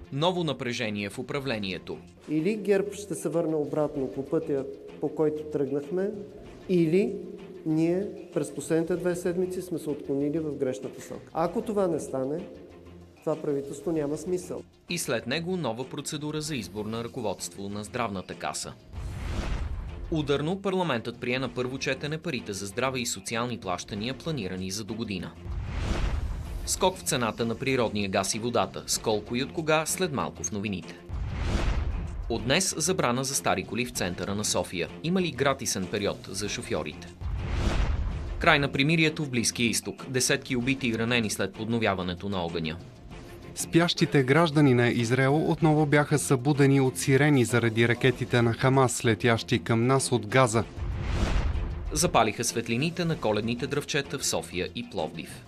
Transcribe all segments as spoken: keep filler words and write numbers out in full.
Ново напрежение в управлението. Или ГЕРБ ще се върне обратно по пътя, по който тръгнахме, или ние през последните две седмици сме се отклонили в грешната срока. Ако това не стане, това правителство няма смисъл. И след него нова процедура за избор на ръководство на Здравната каса. Ударно парламентът прие на първо четене парите за здраве и социални плащания, планирани за догодина. Скок в цената на природния газ и водата. С колко и от кога, след малко в новините. От днес забрана за стари коли в центъра на София. Има ли гратисен период за шофьорите? Край на примирието в Близкия изток. Десетки убити и ранени след подновяването на огъня. Спящите граждани на Израел отново бяха събудени от сирени заради ракетите на Хамас, летящи към нас от Газа. Запалиха светлините на коледните дръвчета в София и Пловдив.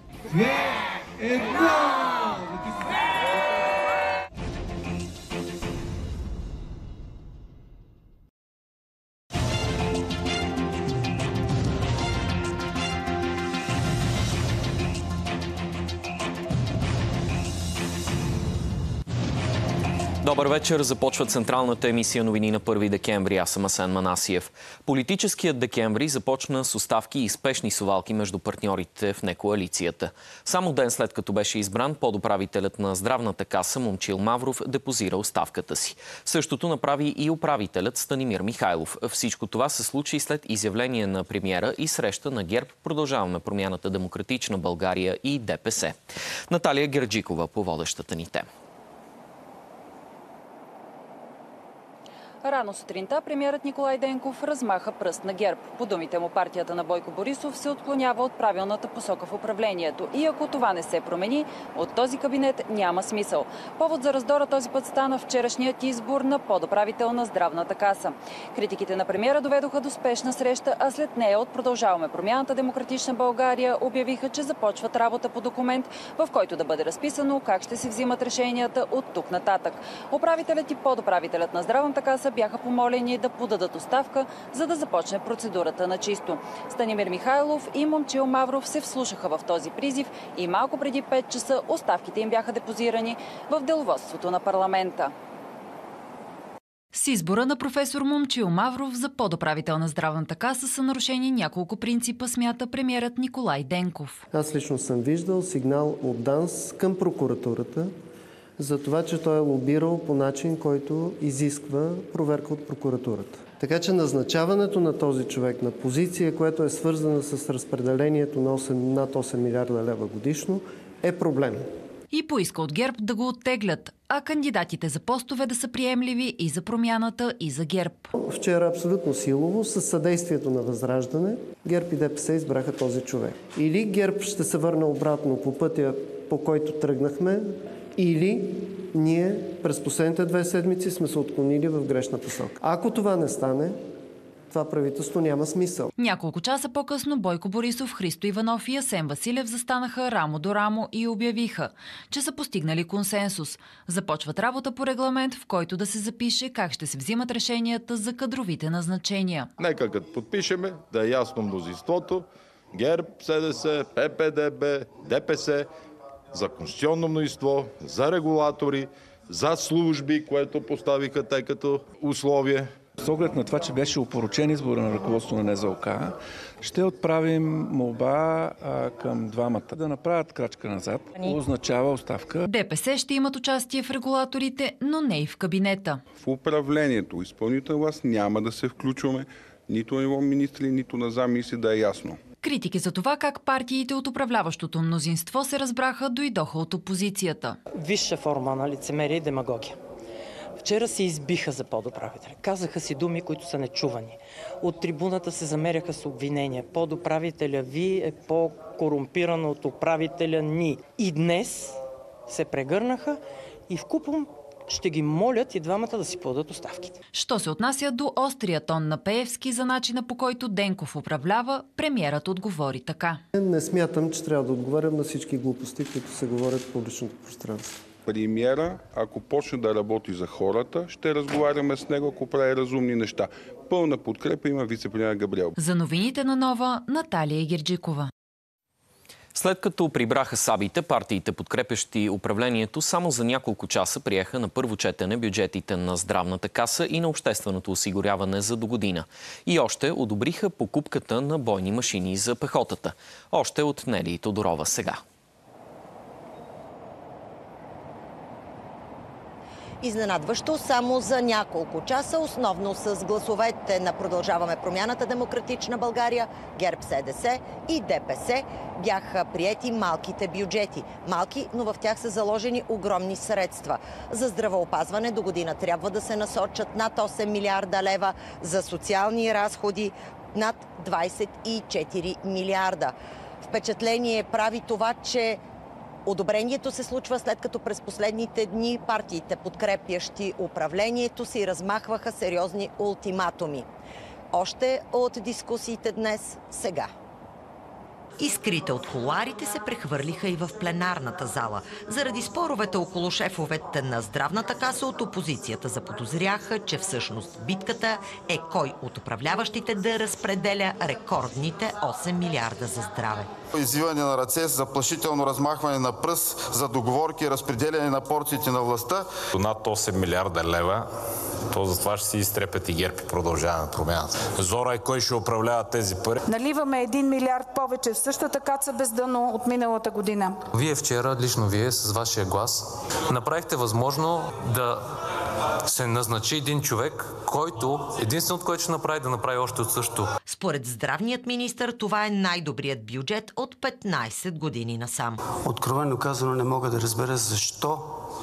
Добър вечер. Започва централната емисия новини на първи декември. Аз съм Асен Манасиев. Политическият декември започна с оставки и спешни совалки между партньорите в некоалицията. Само ден след като беше избран, подуправителят на Здравната каса Момчил Мавров депозира оставката си. Същото направи и управителят Станимир Михайлов. Всичко това се случи след изявление на премиера и среща на ГЕРБ, Продължаваме промяната, Демократична България и ДПС. Наталия Герджикова по водещата ни тема. Рано сутринта премиерът Николай Денков размаха пръст на ГЕРБ. По думите му, партията на Бойко Борисов се отклонява от правилната посока в управлението. И ако това не се промени, от този кабинет няма смисъл. Повод за раздора този път стана вчерашният избор на подуправител на Здравната каса. Критиките на премиера доведоха до спешна среща, а след нея от Продължаваме промяната, Демократична България обявиха, че започват работа по документ, в който да бъде разписано как ще се взимат решенията от тук нататък. Управителят и подуправителят на Здравната каса бяха помолени да подадат оставка, за да започне процедурата на чисто. Станимир Михайлов и Момчил Мавров се вслушаха в този призив и малко преди пет часа оставките им бяха депозирани в деловодството на парламента. С избора на професор Момчил Мавров за подуправител на Здравната каса са нарушени няколко принципа, смята премиерът Николай Денков. Аз лично съм виждал сигнал от ДАНС към прокуратурата за това, че той е лобирал по начин, който изисква проверка от прокуратурата. Така че назначаването на този човек на позиция, която е свързана с разпределението на осем, над осем милиарда лева годишно, е проблем. И поиска от ГЕРБ да го оттеглят, а кандидатите за постове да са приемливи и за промяната, и за ГЕРБ. Вчера абсолютно силово, с съдействието на Възраждане, ГЕРБ и ДПС избраха този човек. Или ГЕРБ ще се върне обратно по пътя, по който тръгнахме, или ние през последните две седмици сме се отклонили в грешната срока. Ако това не стане, това правителство няма смисъл. Няколко часа по-късно Бойко Борисов, Христо Иванов и Асен Василев застанаха рамо до рамо и обявиха, че са постигнали консенсус. Започват работа по регламент, в който да се запише как ще се взимат решенията за кадровите назначения. Нека като подпишеме, да е ясно мнозинството, ГЕРБ, СДС, ППДБ, ДПС, за конституционно мнозинство, за регулатори, за служби, което поставиха те като условие. С оглед на това, че беше опорочен избора на ръководство на НЗОК, ще отправим молба а, към двамата да направят крачка назад. Означава оставка. ДПС ще имат участие в регулаторите, но не и в кабинета. В управлението, изпълнителна власт няма да се включваме нито на ниво министри, нито на замминистри, да е ясно. Критики за това как партиите от управляващото мнозинство се разбраха, дойдоха от опозицията. Висша форма на лицемерие и демагогия. Вчера се избиха за подуправителя. Казаха си думи, които са нечувани. От трибуната се замеряха с обвинения. Подуправителя ви е по-корумпиран от управителя ни. И днес се прегърнаха и вкупом ще ги молят и двамата да си подадат оставките. Що се отнася до острия тон на Пеевски за начина, по който Денков управлява, премиерът отговори така. Не смятам, че трябва да отговарям на всички глупости, които се говорят в публичното пространство. Премиера, ако почне да работи за хората, ще разговаряме с него, ако прави разумни неща. Пълна подкрепа има вицепремиер Габриел. За новините на Нова, Наталия Герджикова. След като прибраха сабите, партиите, подкрепящи управлението, само за няколко часа приеха на първо четене бюджетите на Здравната каса и на общественото осигуряване за догодина. И още одобриха покупката на бойни машини за пехотата. Още от Нели Тодорова сега. Изненадващо, само за няколко часа, основно с гласовете на Продължаваме промяната, Демократична България, ГЕРБ СДС и ДПС, бяха приети малките бюджети. Малки, но в тях са заложени огромни средства. За здравеопазване до година трябва да се насочат над осем милиарда лева, за социални разходи над двадесет и четири милиарда. Впечатление прави това, че одобрението се случва след като през последните дни партиите, подкрепящи управлението, си размахваха сериозни ултиматуми. Още от дискусиите днес сега. Искрите от кулоарите се прехвърлиха и в пленарната зала. Заради споровете около шефовете на Здравната каса от опозицията заподозряха, че всъщност битката е кой от управляващите да разпределя рекордните осем милиарда за здраве. Извиване на ръце, заплашително размахване на пръст за договорки и разпределяне на порциите на властта. Над осем милиарда лева, то за това ще си изтрепят и ГЕРБ и Продължаваме промяната. Зора е кой ще управлява тези пари. Наливаме един милиард повече в същата каца без дъно от миналата година. Вие вчера, лично вие, с вашия глас, направихте възможно да се назначи един човек, който, единственото, което ще направи, да направи още от също. Според здравният министър, това е най-добрият бюджет от петнадесет години насам. Откровено казано не мога да разбера защо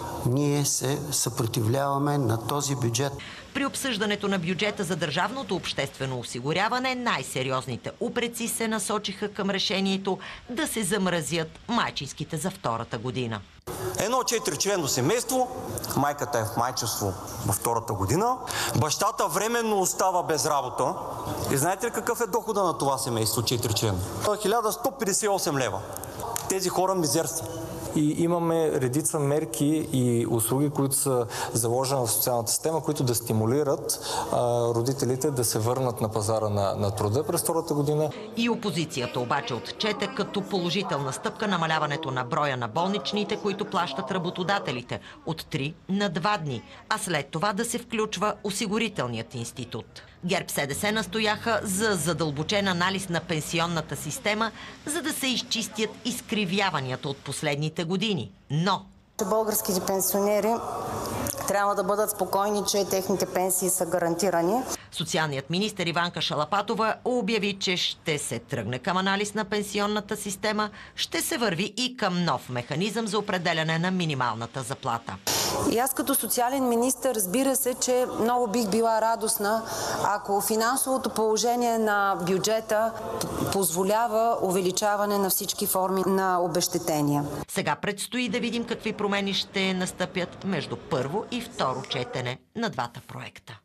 ние се съпротивляваме на този бюджет. При обсъждането на бюджета за държавното обществено осигуряване най-сериозните упреци се насочиха към решението да се замразят майчинските за втората година. Едно четиричленно семейство, майката е в майчинство във втората година, бащата временно остава без работа. И знаете ли какъв е дохода на това семейство четиричленно? хиляда сто петдесет и осем лева. Тези хора мизерства. И имаме редица мерки и услуги, които са заложени в социалната система, които да стимулират а, родителите да се върнат на пазара на, на труда през втората година. И опозицията обаче отчете като положителна стъпка намаляването на броя на болничните, които плащат работодателите от три на два дни, а след това да се включва осигурителният институт. ГЕРБ СДС настояха за задълбочен анализ на пенсионната система, за да се изчистят изкривяванията от последните години. Но българските пенсионери трябва да бъдат спокойни, че техните пенсии са гарантирани. Социалният министър Иванка Шалапатова обяви, че ще се тръгне към анализ на пенсионната система, ще се върви и към нов механизъм за определяне на минималната заплата. И аз като социален министър, разбира се, че много бих била радостна, ако финансовото положение на бюджета позволява увеличаване на всички форми на обезщетения. Сега предстои да видим какви промени ще настъпят между първо и второ четене на двата проекта.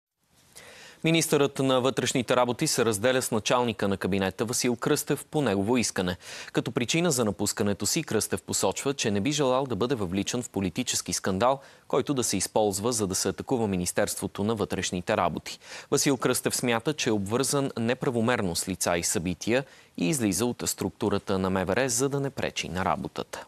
Министърът на вътрешните работи се разделя с началника на кабинета Васил Кръстев по негово искане. Като причина за напускането си Кръстев посочва, че не би желал да бъде въвличан в политически скандал, който да се използва, за да се атакува Министерството на вътрешните работи. Васил Кръстев смята, че е обвързан неправомерно с лица и събития и излиза от структурата на МВР, за да не пречи на работата.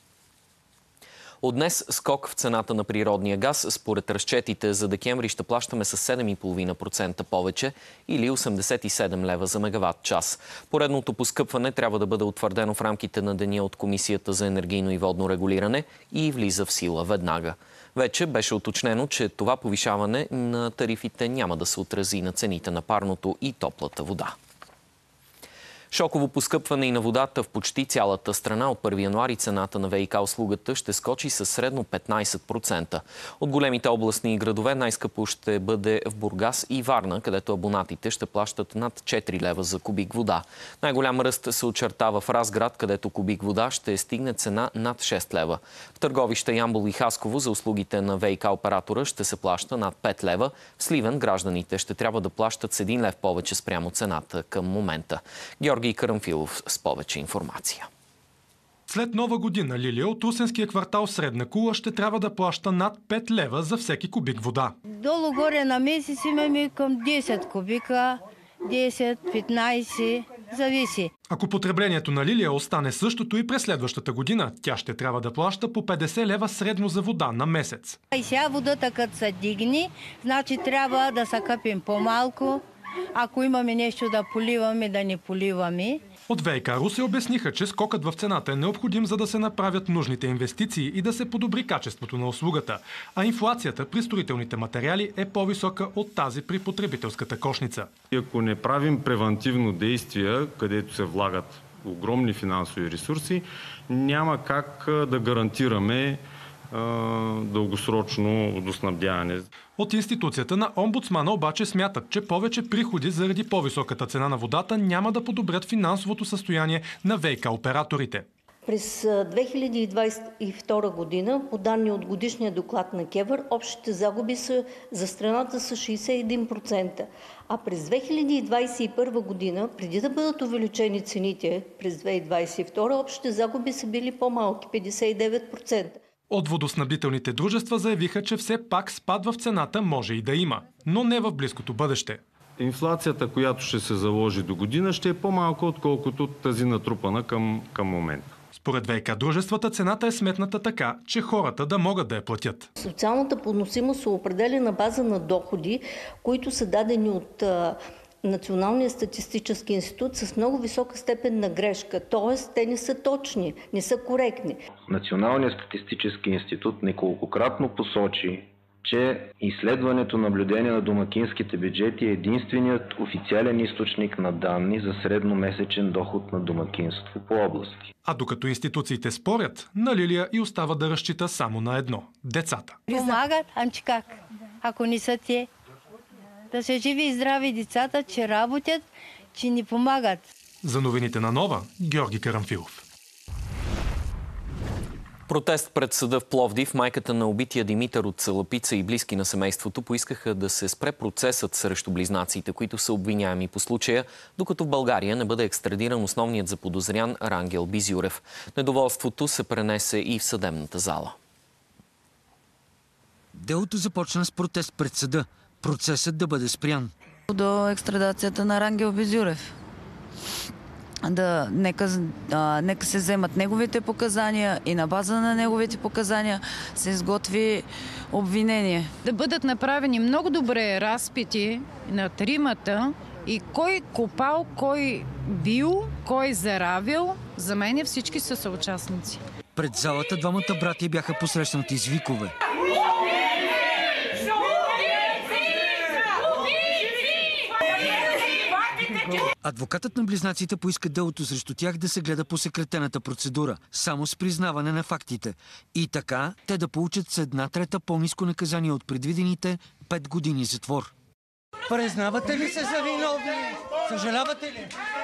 От днес скок в цената на природния газ. Според разчетите за декември ще плащаме с седем цяло и пет десета процента повече или осемдесет и седем лева за мегаватт час. Поредното поскъпване трябва да бъде утвърдено в рамките на деня от Комисията за енергийно и водно регулиране и влиза в сила веднага. Вече беше уточнено, че това повишаване на тарифите няма да се отрази на цените на парното и топлата вода. Шоково поскъпване и на водата в почти цялата страна. От първи януари цената на ВиК услугата ще скочи със средно петнадесет процента. От големите областни градове най-скъпо ще бъде в Бургас и Варна, където абонатите ще плащат над четири лева за кубик вода. Най-голям ръст се очертава в Разград, където кубик вода ще стигне цена над шест лева. В Търговище, Ямбол и Хасково за услугите на ВиК оператора ще се плаща над пет лева. В Сливен гражданите ще трябва да плащат с един лев повече спрямо цената към момента. Георги Карамфилов с повече информация. След Нова година Лилия от Русенския квартал Средна Кула ще трябва да плаща над пет лева за всеки кубик вода. Долу-горе на месец имаме към десет кубика, десет, петнадесет. зависи. Ако потреблението на Лилия остане същото и през следващата година, тя ще трябва да плаща по петдесет лева средно за вода на месец. И сега водата като се дигни, значи трябва да се къпим по-малко. Ако имаме нещо да поливаме, да не поливаме. От ВиК Русе обясниха, че скокът в цената е необходим, за да се направят нужните инвестиции и да се подобри качеството на услугата. А инфлацията при строителните материали е по-висока от тази при потребителската кошница. Ако не правим превантивно действия, където се влагат огромни финансови ресурси, няма как да гарантираме дългосрочно водоснабдяване. От институцията на омбудсмана обаче смятат, че повече приходи заради по-високата цена на водата няма да подобрят финансовото състояние на ВиК операторите. През две хиляди двадесет и втора година, по данни от годишния доклад на КЕВР, общите загуби са за страната са шейсет и един процента. А през две хиляди двадесет и първа година, преди да бъдат увеличени цените през две хиляди двадесет и втора, общите загуби са били по-малки – петдесет и девет процента. От водоснабдителните дружества заявиха, че все пак спад в цената може и да има, но не в близкото бъдеще. Инфлацията, която ще се заложи до година, ще е по-малко, отколкото тази натрупана към, към момента. Според ВиК дружествата цената е сметната така, че хората да могат да я платят. Социалната поносимост се определя на база на доходи, които са дадени от Националния статистически институт с много висока степен на грешка, т.е. те не са точни, не са коректни. Националният статистически институт неколкократно посочи, че изследването наблюдение на домакинските бюджети е единственият официален източник на данни за средномесечен доход на домакинство по области. А докато институциите спорят, на Лилия и остава да разчита само на едно – децата. Помагат, ами как? Ако не са те. Да са живи и здрави децата, че работят, че ни помагат. За новините на Нова, Георги Карамфилов. Протест пред съда в Пловдив, майката на убития Димитър от Цалапица и близки на семейството поискаха да се спре процесът срещу близнаците, които са обвиняеми по случая, докато в България не бъде екстрадиран основният заподозрян Рангел Бизюрев. Недоволството се пренесе и в съдебната зала. Делото започна с протест пред съда. Процесът да бъде спрян. До екстрадацията на Рангел Бизюрев. Да, нека, а, нека се вземат неговите показания и на база на неговите показания се изготви обвинение. Да бъдат направени много добре разпити на тримата и кой копал, кой бил, кой заравил. За мен всички са съучастници. Пред залата двамата братя бяха посрещнати с викове. Адвокатът на близнаците поиска делото срещу тях да се гледа по секретената процедура, само с признаване на фактите. И така те да получат с една трета по-ниско наказание от предвидените пет години затвор. Признавате ли се за виновни? Съжалявате ли?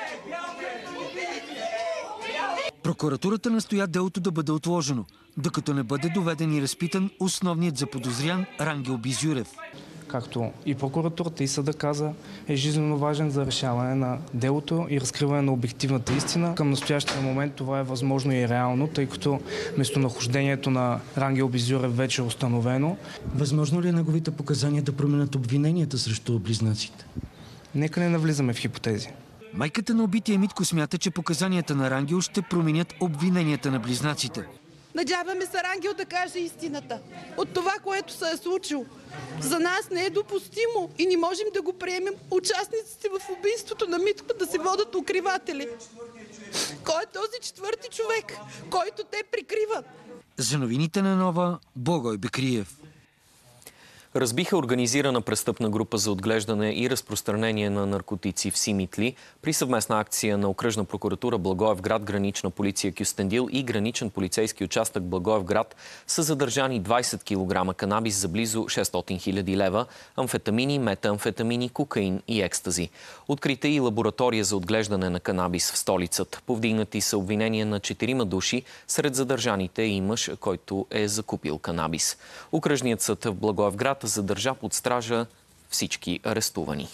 Прокуратурата настоя делото да бъде отложено, докато не бъде доведен и разпитан основният заподозрян Рангел Бизюрев. Както и прокуратурата и съда каза, е жизненно важен за решаване на делото и разкриване на обективната истина. Към настоящия момент това е възможно и реално, тъй като местонахождението на Рангел Бизюрев вече е установено. Възможно ли е неговите показания да променят обвиненията срещу близнаците? Нека не навлизаме в хипотези. Майката на убития Митко смята, че показанията на Рангел ще променят обвиненията на близнаците. Надяваме се Рангел да каже истината от това, което се е случило. За нас не е допустимо и не можем да го приемем участниците в убийството на Митко да се водят укриватели. Кой е този четвърти човек, който те прикриват? За новините на Нова, Богой Бекриев. Разбиха организирана престъпна група за отглеждане и разпространение на наркотици в Симитли при съвместна акция на Окръжна прокуратура Благоевград, Гранична полиция Кюстендил и Граничен полицейски участък Благоевград са задържани двадесет килограма канабис за близо шестстотин хиляди лева, амфетамини, метаамфетамини, кокаин и екстази. Открита и лаборатория за отглеждане на канабис в столицата. Повдигнати са обвинения на четирима души, сред задържаните и мъж, който е закупил канабис. Окръжният съд в Благоевград задържа под стража всички арестувани.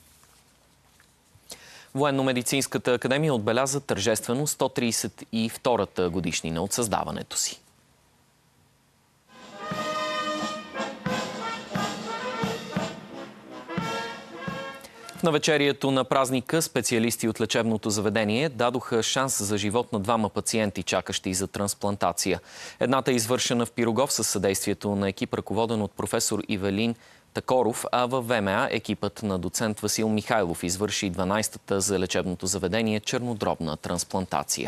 Военно-медицинската академия отбеляза тържествено сто тридесет и втората годишнина от създаването си. В навечерието на празника специалисти от лечебното заведение дадоха шанс за живот на двама пациенти, чакащи за трансплантация. Едната е извършена в Пирогов със съдействието на екип, ръководен от професор Ивелин Такоров, а във ВМА екипът на доцент Васил Михайлов извърши дванайсетата за лечебното заведение чернодробна трансплантация.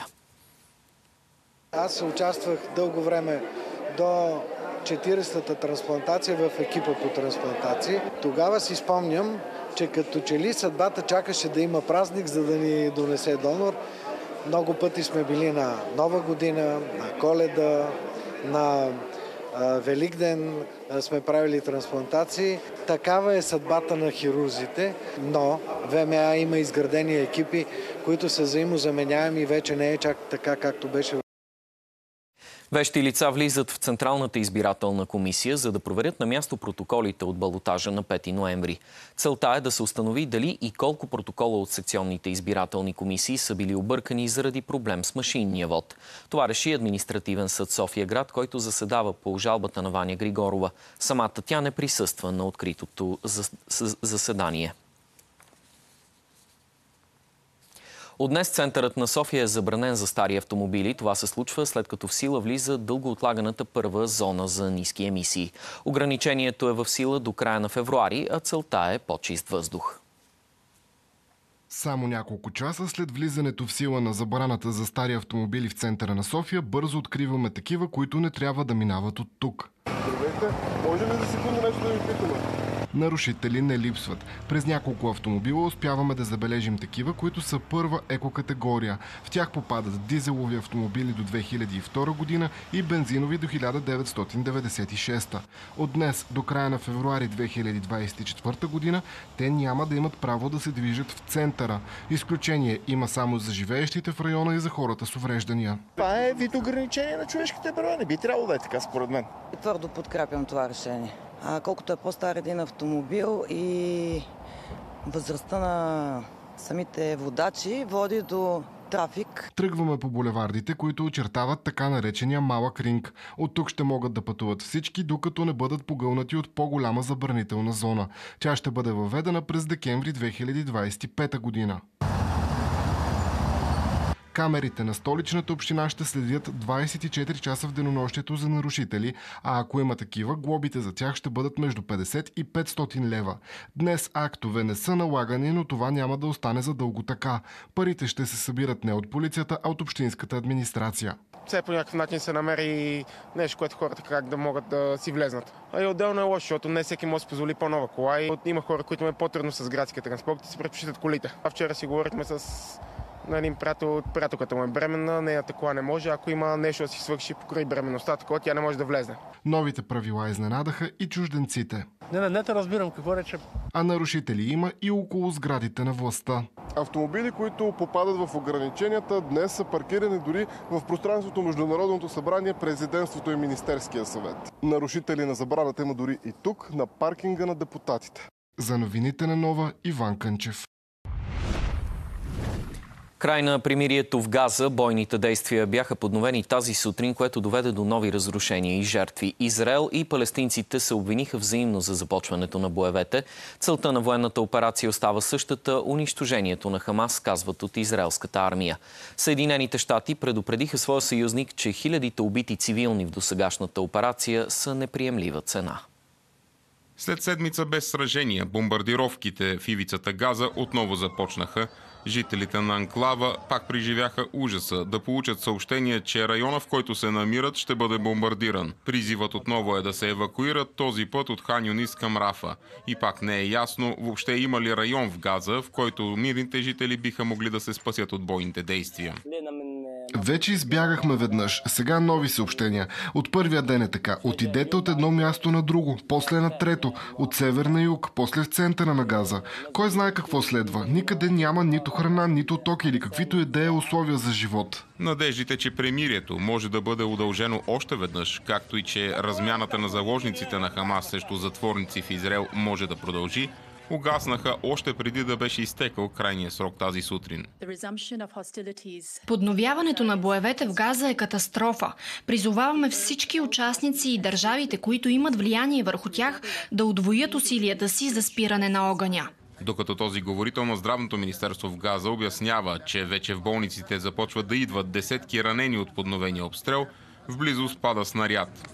Аз участвах дълго време до четиридесетата трансплантация в екипа по трансплантации. Тогава си спомням, че като че ли съдбата чакаше да има празник, за да ни донесе донор. Много пъти сме били на Нова година, на Коледа, на Великден сме правили трансплантации. Такава е съдбата на хирурзите, но ВМА има изградени екипи, които са взаимозаменяеми и вече не е чак така, както беше. Вещи лица влизат в Централната избирателна комисия, за да проверят на място протоколите от балотажа на пети ноември. Целта е да се установи дали и колко протокола от секционните избирателни комисии са били объркани заради проблем с машинния вод. Това реши Административен съд София град, който заседава по жалбата на Ваня Григорова. Самата тя не присъства на откритото заседание. От днес центърът на София е забранен за стари автомобили. Това се случва след като в сила влиза дълго отлаганата първа зона за ниски емисии. Ограничението е в сила до края на февруари, а целта е по-чист въздух. Само няколко часа след влизането в сила на забраната за стари автомобили в центъра на София, бързо откриваме такива, които не трябва да минават от тук. Здравейте, може ли за секунда нещо да ви питаме? Нарушители не липсват. През няколко автомобила успяваме да забележим такива, които са първа екокатегория. В тях попадат дизелови автомобили до две хиляди и втора година и бензинови до хиляда деветстотин деветдесет и шеста. От днес до края на февруари две хиляди двадесет и четвърта година те няма да имат право да се движат в центъра. Изключение има само за живеещите в района и за хората с увреждания. Това е вид ограничение на човешките права. Не би трябвало да е така, според мен. Твърдо подкрепям това решение. А колкото е по-стар един автомобил и възрастта на самите водачи води до трафик. Тръгваме по булевардите, които очертават така наречения малък ринг. От тук ще могат да пътуват всички, докато не бъдат погълнати от по-голяма забранителна зона. Тя ще бъде въведена през декември две хиляди двадесет и пета година. Камерите на Столичната община ще следят двадесет и четири часа в денонощието за нарушители, а ако има такива, глобите за тях ще бъдат между петдесет и петстотин лева. Днес актове не са налагани, но това няма да остане задълго така. Парите ще се събират не от полицията, а от общинската администрация. Все по някакъв начин се намери нещо, което хората как да могат да си влезнат. А и отделно е лошо, защото не всеки може да си позволи по-нова кола и има хора, които им е по-трудно с градския транспорт и си предпочитат колите. А вчера си говорихме с на един приятел, приятелката му е бременна, нейната кола не може. Ако има нещо да си свърши покрай бременността, такова тя не може да влезне. Новите правила изненадаха и чужденците. Не, не, не те разбирам какво рече. А нарушители има и около сградите на властта. Автомобили, които попадат в ограниченията, днес са паркирани дори в пространството между Народното събрание, президентството и Министерския съвет. Нарушители на забраната има дори и тук, на паркинга на депутатите. За новините на Нова, Иван Кънчев. Край на примирието в Газа, бойните действия бяха подновени тази сутрин, което доведе до нови разрушения и жертви. Израел и палестинците се обвиниха взаимно за започването на боевете. Целта на военната операция остава същата – унищожението на Хамас, казват от израелската армия. Съединените щати предупредиха своя съюзник, че хилядите убити цивилни в досегашната операция са неприемлива цена. След седмица без сражения, бомбардировките в ивицата Газа отново започнаха. Жителите на анклава пак преживяха ужаса да получат съобщение, че района, в който се намират, ще бъде бомбардиран. Призивът отново е да се евакуират, този път от Хан Юнис към Рафа. И пак не е ясно въобще има ли район в Газа, в който мирните жители биха могли да се спасят от бойните действия. Вече избягахме веднъж. Сега нови съобщения. От първия ден е така. Отидете от едно място на друго, после на трето, от север на юг, после в центъра на Газа. Кой знае какво следва? Никъде няма нито храна, нито ток или каквито и да е условия за живот. Надеждите, че премирието може да бъде удължено още веднъж, както и че размяната на заложниците на Хамас срещу затворници в Израел може да продължи, угаснаха още преди да беше изтекал крайния срок тази сутрин. Подновяването на боевете в Газа е катастрофа. Призоваваме всички участници и държавите, които имат влияние върху тях, да удвоят усилията си за спиране на огъня. Докато този говорител на Здравното министерство в Газа обяснява, че вече в болниците започват да идват десетки ранени от подновения обстрел, в близост пада снаряд.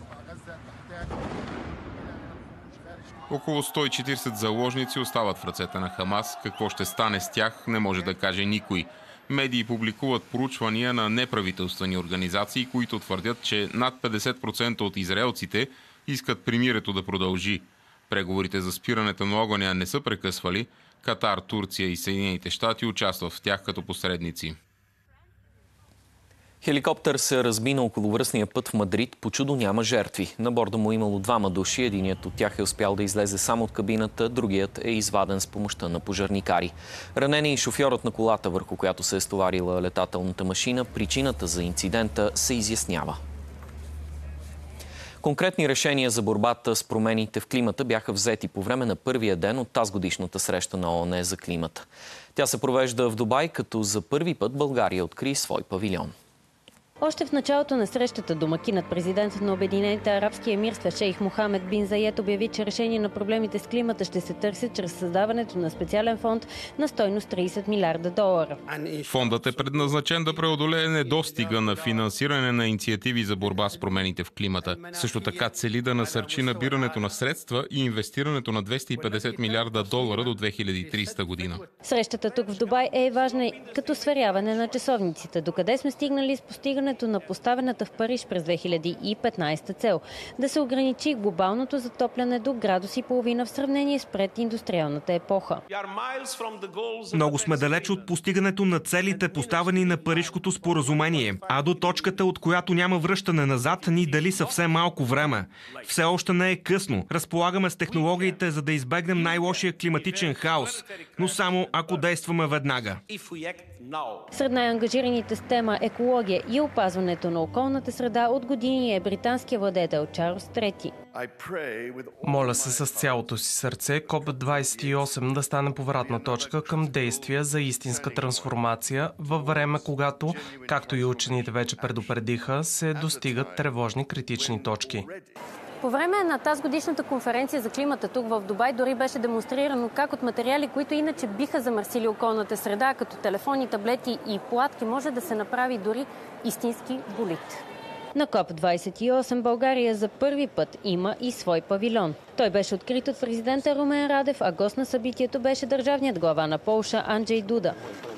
Около сто и четиридесет заложници остават в ръцете на Хамас. Какво ще стане с тях, не може да каже никой. Медии публикуват проучвания на неправителствени организации, които твърдят, че над петдесет процента от израелците искат примирието да продължи. Преговорите за спирането на огъня не са прекъсвали. Катар, Турция и Съединените щати участват в тях като посредници. Хеликоптер се разби на околовръстния път в Мадрид. По чудо няма жертви. На борда му имало двама души. Единият от тях е успял да излезе само от кабината, другият е изваден с помощта на пожарникари. Ранен е и шофьорът на колата, върху която се е стоварила летателната машина. Причината за инцидента се изяснява. Конкретни решения за борбата с промените в климата бяха взети по време на първия ден от тазгодишната среща на ООН за климата. Тя се провежда в Дубай, като за първи път България откри свой павилион. Още в началото на срещата домакинът, президентът на Обединените арабски емирства шейх Мохамед бин Заед обяви, че решение на проблемите с климата ще се търсят чрез създаването на специален фонд на стойност тридесет милиарда долара. Фондът е предназначен да преодолее недостига на финансиране на инициативи за борба с промените в климата. Също така цели да насърчи набирането на средства и инвестирането на двеста и петдесет милиарда долара до две хиляди и тридесета година. Срещата тук в Дубай е важна като сверяване на часовниците. Докъде сме стигнали с постигане на поставената в Париж през две хиляди и петнадесета цел да се ограничи глобалното затопляне до градус и половина в сравнение с прединдустриалната епоха. Много сме далеч от постигането на целите, поставени на Парижкото споразумение, а до точката, от която няма връщане назад, ни дали съвсем малко време. Все още не е късно. Разполагаме с технологиите, за да избегнем най-лошия климатичен хаос, но само ако действаме веднага. Сред най-ангажираните с тема екология и опазването на околната среда от години е британския владетел Чарлз трети. Моля се с цялото си сърце коп двадесет и осем да стане повратна точка към действия за истинска трансформация във време, когато, както и учените вече предупредиха, се достигат тревожни критични точки. По време на тази годишната конференция за климата тук в Дубай дори беше демонстрирано как от материали, които иначе биха замърсили околната среда, като телефони, таблети и платки, може да се направи дори истински болид. На коп двадесет и осем България за първи път има и свой павилион. Той беше открит от президента Румен Радев, а гост на събитието беше държавният глава на Полша Анджей Дуда.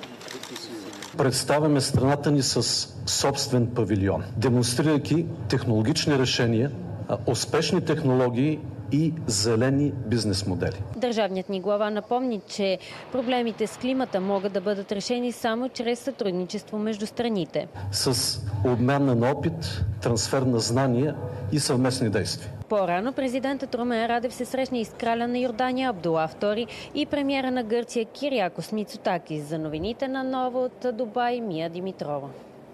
Представяме страната ни с собствен павилион, демонстрирайки технологични решения, успешни технологии и зелени бизнес модели. Държавният ни глава напомни, че проблемите с климата могат да бъдат решени само чрез сътрудничество между страните. С обмяна на опит, трансфер на знания и съвместни действия. По-рано президентът Румен Радев се срещна и с краля на Йордания Абдула втори и премиера на Гърция Кириакос Мицотакис. За новините на ново от Дубай, Мия Димитрова.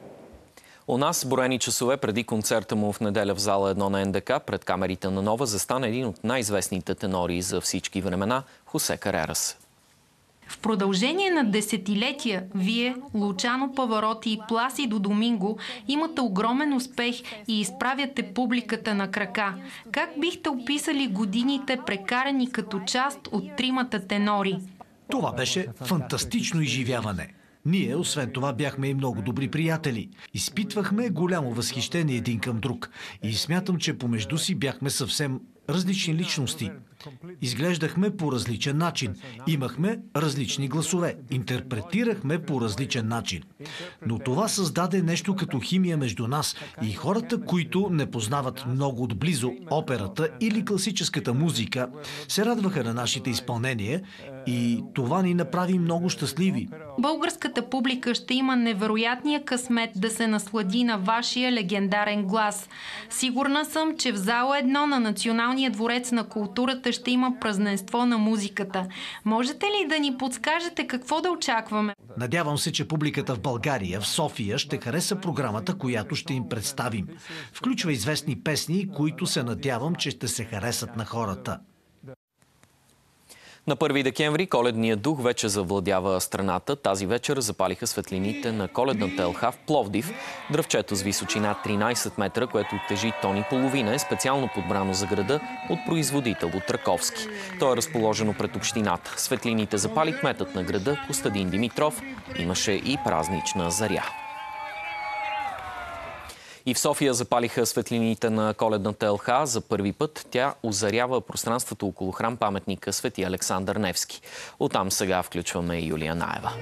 У нас броени часове преди концерта му в неделя в зала едно на Ен Де Ка пред камерите на Нова застана един от най-известните тенори за всички времена – Хосе Карерас. В продължение на десетилетия вие, Лучано Павароти и Пласидо Доминго, имате огромен успех и изправяте публиката на крака. Как бихте описали годините, прекарани като част от тримата тенори? Това беше фантастично изживяване. Ние, освен това, бяхме и много добри приятели. Изпитвахме голямо възхищение един към друг. И смятам, че помежду си бяхме съвсем различни личности. Изглеждахме по различен начин. Имахме различни гласове. Интерпретирахме по различен начин. Но това създаде нещо като химия между нас и хората, които не познават много отблизо операта или класическата музика, се радваха на нашите изпълнения и това ни направи много щастливи. Българската публика ще има невероятния късмет да се наслади на вашия легендарен глас. Сигурна съм, че в зала едно на Националния дворец на културата ще има празненство на музиката. Можете ли да ни подскажете какво да очакваме? Надявам се, че публиката в България, в София, ще хареса програмата, която ще им представим. Включва известни песни, които се надявам, че ще се харесат на хората. На първи декември коледният дух вече завладява страната. Тази вечер запалиха светлините на коледната елха в Пловдив. Дръвчето с височина тринайсет метра, което тежи тон и половина, е специално подбрано за града от производител от Раковски. То е разположено пред общината. Светлините запали кметът на града Костадин Димитров. Имаше и празнична заря. И в София запалиха светлините на коледната елха. За първи път тя озарява пространството около храм-паметника Свети Александър Невски. Оттам сега включваме Юлия Наева.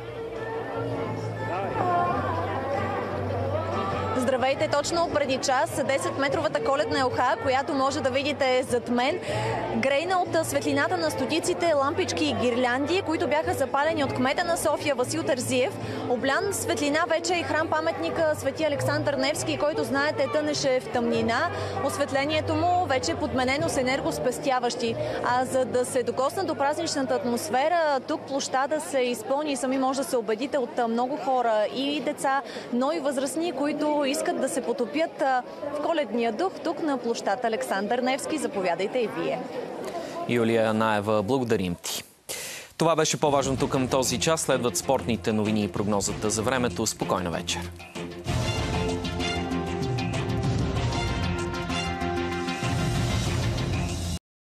Здравейте! Точно преди час десетметровата коледна елха, която може да видите зад мен, грейна от светлината на стотиците лампички и гирлянди, които бяха запалени от кмета на София Васил Терзиев. Облян светлина вече и храм-паметника Свети Александър Невски, който, знаете, тънеше в тъмнина. Осветлението му вече е подменено с енергоспестяващи. А за да се докосна до празничната атмосфера, тук площада се изпълни и сами може да се убедите от много хора и деца, но и възрастни, които искат да се потопят в коледния дух тук на площад Александър Невски. Заповядайте и вие. Юлия Наева, благодарим ти. Това беше по-важното към този час. Следват спортните новини и прогнозата за времето. Спокойна вечер.